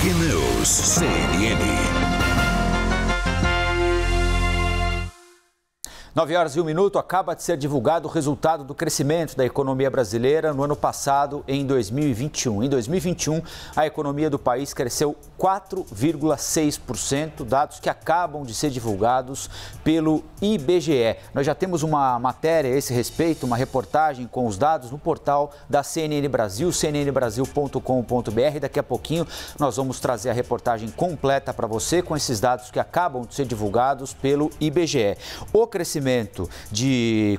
Big News, CNN. 9h01, acaba de ser divulgado o resultado do crescimento da economia brasileira no ano passado, em 2021. Em 2021, a economia do país cresceu 4,6%, dados que acabam de ser divulgados pelo IBGE. Nós já temos uma matéria a esse respeito, uma reportagem com os dados no portal da CNN Brasil, cnnbrasil.com.br. Daqui a pouquinho nós vamos trazer a reportagem completa para você com esses dados que acabam de ser divulgados pelo IBGE. O crescimento de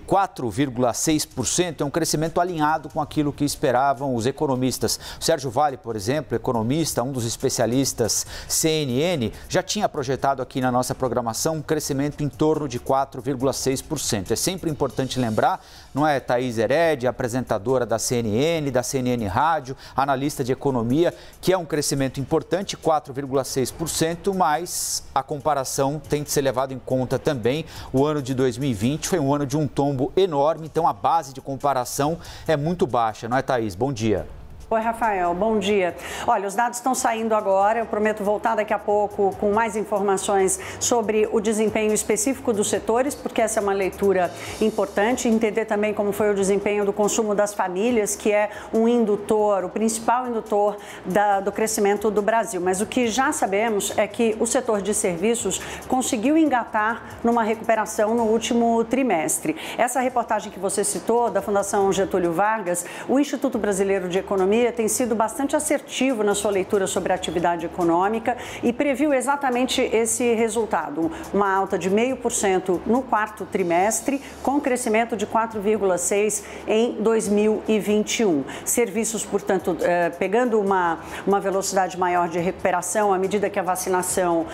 4,6% é um crescimento alinhado com aquilo que esperavam os economistas. O Sérgio Vale, por exemplo, economista, um dos especialistas CNN, já tinha projetado aqui na nossa programação um crescimento em torno de 4,6%. É sempre importante lembrar, não é, Thaís Hered, apresentadora da CNN Rádio, analista de economia, que é um crescimento importante, 4,6%, mas a comparação tem de ser levada em conta também. O ano de 2020 foi um ano de um tombo enorme, então a base de comparação é muito baixa, não é, Thaís? Bom dia. Oi, Rafael, bom dia. Olha, os dados estão saindo agora, eu prometo voltar daqui a pouco com mais informações sobre o desempenho específico dos setores, porque essa é uma leitura importante, entender também como foi o desempenho do consumo das famílias, que é um indutor, o principal indutor do crescimento do Brasil. Mas o que já sabemos é que o setor de serviços conseguiu engatar numa recuperação no último trimestre. Essa reportagem que você citou, da Fundação Getúlio Vargas, o Instituto Brasileiro de Economia tem sido bastante assertivo na sua leitura sobre a atividade econômica e previu exatamente esse resultado, uma alta de 0,5% no quarto trimestre, com crescimento de 4,6% em 2021. Serviços, portanto, pegando uma velocidade maior de recuperação à medida que a vacinação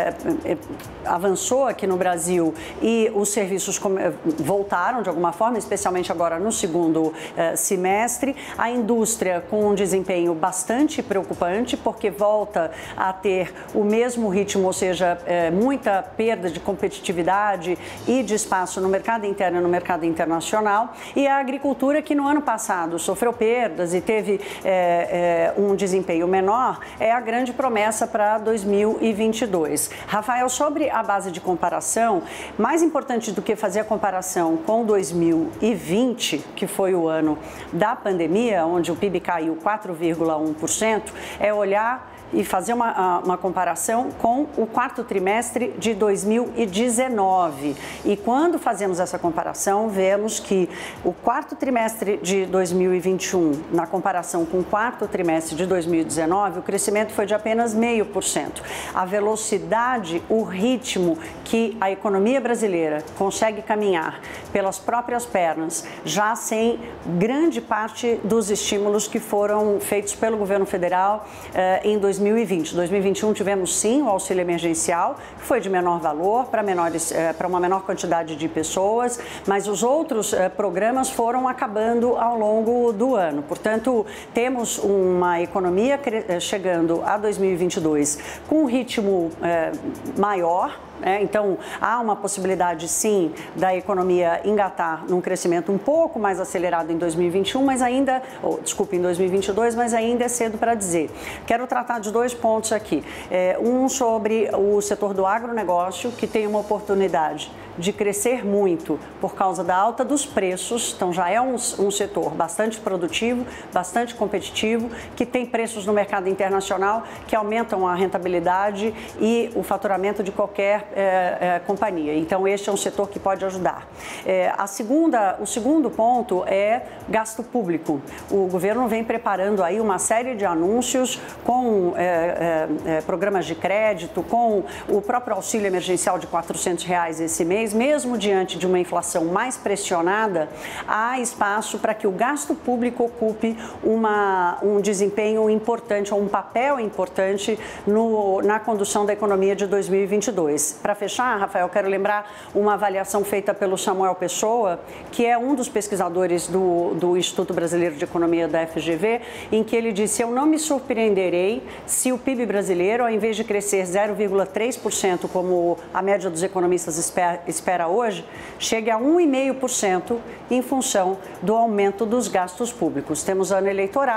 avançou aqui no Brasil e os serviços voltaram de alguma forma, especialmente agora no segundo semestre. A indústria com um desempenho bastante preocupante, porque volta a ter o mesmo ritmo, ou seja, muita perda de competitividade e de espaço no mercado interno e no mercado internacional. E a agricultura, que no ano passado sofreu perdas e teve um desempenho menor, é a grande promessa para 2022. Rafael, sobre a base de comparação, mais importante do que fazer a comparação com 2020, que foi o ano da pandemia, onde o PIB caiu 4,1%, é olhar e fazer uma comparação com o quarto trimestre de 2019. E quando fazemos essa comparação, vemos que o quarto trimestre de 2021, na comparação com o quarto trimestre de 2019, o crescimento foi de apenas 0,5%. A velocidade, o ritmo que a economia brasileira consegue caminhar pelas próprias pernas, já sem grande parte dos estímulos que foram feitos pelo governo federal em 2020. 2021 tivemos sim o auxílio emergencial, que foi de menor valor para uma menor quantidade de pessoas, mas os outros programas foram acabando ao longo do ano. Portanto, temos uma economia chegando a 2022 com um ritmo maior. Então, há uma possibilidade, sim, da economia engatar num crescimento um pouco mais acelerado em 2021, mas ainda, em 2022, mas ainda é cedo para dizer. Quero tratar de dois pontos aqui. Um sobre o setor do agronegócio, que tem uma oportunidade de crescer muito por causa da alta dos preços, então já é um setor bastante produtivo, bastante competitivo, que tem preços no mercado internacional que aumentam a rentabilidade e o faturamento de qualquer companhia. Então, este é um setor que pode ajudar. O segundo ponto é gasto público. O governo vem preparando aí uma série de anúncios com programas de crédito, com o próprio auxílio emergencial de R$400 esse mês. Mesmo diante de uma inflação mais pressionada, há espaço para que o gasto público ocupe um desempenho importante, ou um papel importante na condução da economia de 2022. Para fechar, Rafael, quero lembrar uma avaliação feita pelo Samuel Pessoa, que é um dos pesquisadores do Instituto Brasileiro de Economia da FGV, em que ele disse: eu não me surpreenderei se o PIB brasileiro, ao invés de crescer 0,3%, como a média dos economistas espera hoje, chegue a 1,5% em função do aumento dos gastos públicos. Temos ano eleitoral,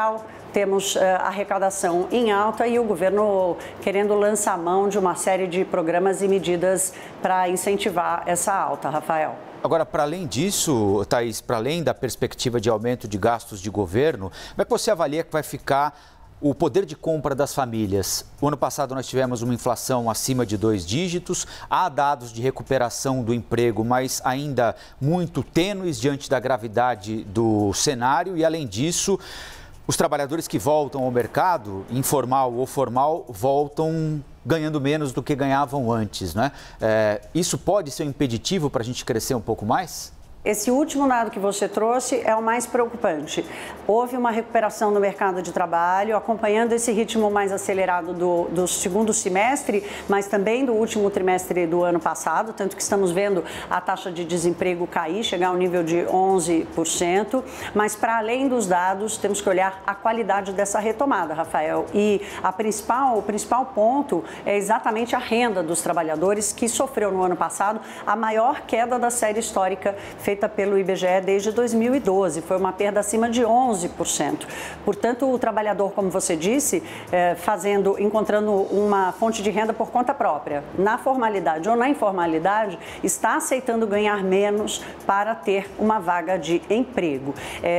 temos arrecadação em alta e o governo querendo lançar mão de uma série de programas e medidas para incentivar essa alta, Rafael. Agora, para além disso, Thaís, para além da perspectiva de aumento de gastos de governo, como é que você avalia que vai ficar o poder de compra das famílias? O ano passado nós tivemos uma inflação acima de 2 dígitos, há dados de recuperação do emprego, mas ainda muito tênues diante da gravidade do cenário e, além disso, os trabalhadores que voltam ao mercado, informal ou formal, voltam ganhando menos do que ganhavam antes, né? Isso pode ser um impeditivo para a gente crescer um pouco mais? Esse último dado que você trouxe é o mais preocupante. Houve uma recuperação no mercado de trabalho, acompanhando esse ritmo mais acelerado do segundo semestre, mas também do último trimestre do ano passado, tanto que estamos vendo a taxa de desemprego cair, chegar ao nível de 11%. Mas, para além dos dados, temos que olhar a qualidade dessa retomada, Rafael. E o principal ponto é exatamente a renda dos trabalhadores, que sofreu no ano passado a maior queda da série histórica feita pelo IBGE desde 2012, foi uma perda acima de 11%. Portanto, o trabalhador, como você disse, encontrando uma fonte de renda por conta própria, na formalidade ou na informalidade, está aceitando ganhar menos para ter uma vaga de emprego.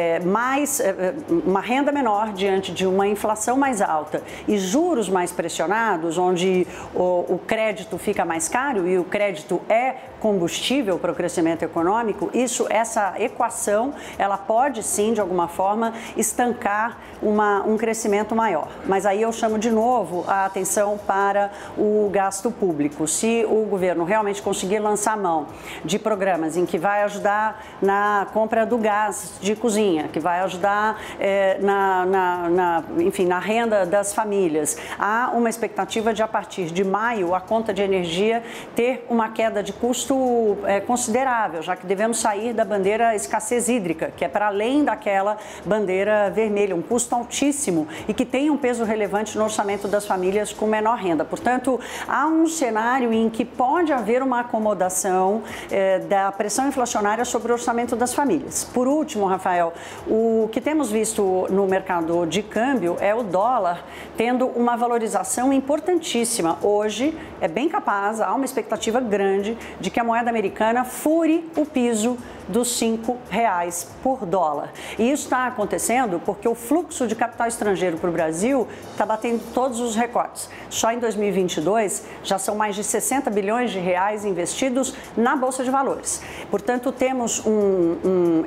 Uma renda menor diante de uma inflação mais alta e juros mais pressionados, onde o crédito fica mais caro e o crédito é combustível para o crescimento econômico, essa equação, ela pode sim, de alguma forma, estancar um crescimento maior. Mas aí eu chamo de novo a atenção para o gasto público. Se o governo realmente conseguir lançar mão de programas em que vai ajudar na compra do gás de cozinha, que vai ajudar na renda das famílias, há uma expectativa de, a partir de maio, a conta de energia ter uma queda de custo considerável, já que devemos sair da bandeira escassez hídrica, que é para além daquela bandeira vermelha, um custo altíssimo e que tem um peso relevante no orçamento das famílias com menor renda. Portanto, há um cenário em que pode haver uma acomodação da pressão inflacionária sobre o orçamento das famílias. Por último, Rafael, o que temos visto no mercado de câmbio é o dólar tendo uma valorização importantíssima. Hoje, é bem capaz, há uma expectativa grande de que a moeda americana fure o piso dos R$5 por dólar. E isso está acontecendo porque o fluxo de capital estrangeiro para o Brasil está batendo todos os recordes. Só em 2022 já são mais de 60 bilhões de reais investidos na Bolsa de Valores. Portanto, temos o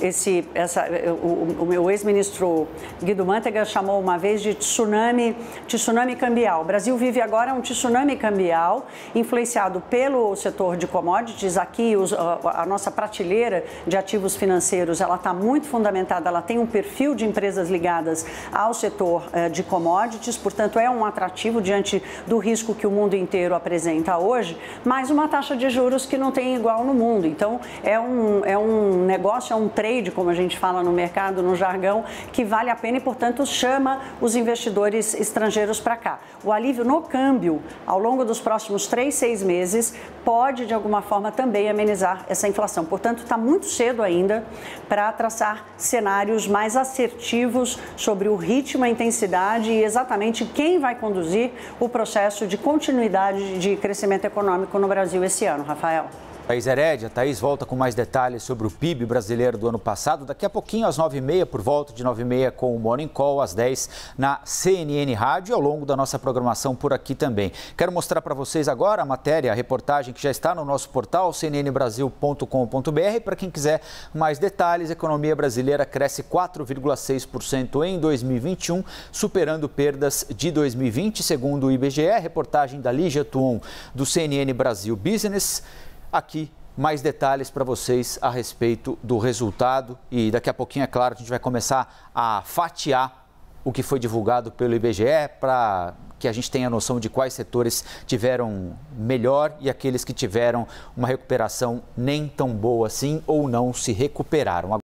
meu ex-ministro Guido Mantega chamou uma vez de tsunami cambial. O Brasil vive agora um tsunami cambial influenciado pelo setor de commodities. Aqui a nossa prateleira de ativos financeiros, ela está muito fundamentada, ela tem um perfil de empresas ligadas ao setor de commodities, portanto é um atrativo diante do risco que o mundo inteiro apresenta hoje, mas uma taxa de juros que não tem igual no mundo. Então é um negócio, é um trade, como a gente fala no mercado, no jargão, que vale a pena e, portanto, chama os investidores estrangeiros para cá. O alívio no câmbio, ao longo dos próximos 3-6 meses, pode, de alguma forma, também amenizar essa inflação. Portanto, está muito cedo ainda para traçar cenários mais assertivos sobre o ritmo, a intensidade e exatamente quem vai conduzir o processo de continuidade de crescimento econômico no Brasil esse ano, Rafael. Thaís Herédia, Thaís volta com mais detalhes sobre o PIB brasileiro do ano passado. Daqui a pouquinho, às 9h30, por volta de 9h30, com o Morning Call, às 10 na CNN Rádio, ao longo da nossa programação por aqui também. Quero mostrar para vocês agora a matéria, a reportagem que já está no nosso portal, cnnbrasil.com.br. Para quem quiser mais detalhes, a economia brasileira cresce 4,6% em 2021, superando perdas de 2020, segundo o IBGE. Reportagem da Lígia Tuon, do CNN Brasil Business. Aqui, mais detalhes para vocês a respeito do resultado e daqui a pouquinho, é claro, a gente vai começar a fatiar o que foi divulgado pelo IBGE para que a gente tenha noção de quais setores tiveram melhor e aqueles que tiveram uma recuperação nem tão boa assim ou não se recuperaram.